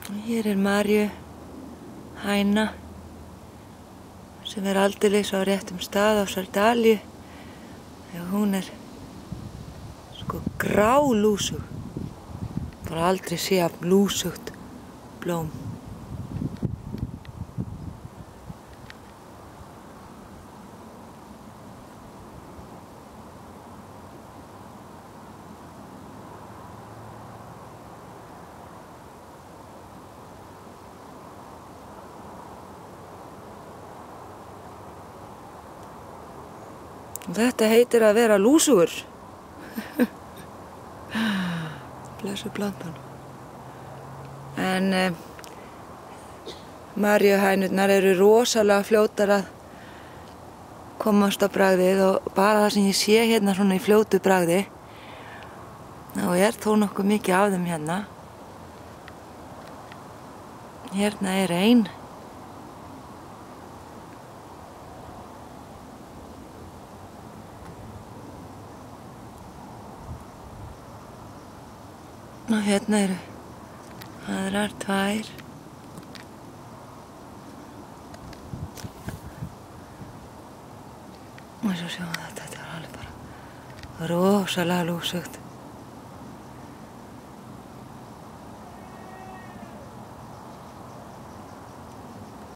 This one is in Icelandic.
Hér Maríu hæna sem aldeilis á réttum stað á þessari dalju. Hún sko grálúsug. Bara aldrei sé af lúsugt blóm. Þetta heitir að vera lúsugur. Blessuð plantan. En maríuhænurnar eru rosalega fljótar að komast á bragðið og bara það sem ég sé hérna svona í fljótu bragði, þá þó nokkuð mikið af þeim hérna. Hérna ein. Og hérna aðrar tvær. Og svo sjáum við þetta alveg bara rosalega lúsugt.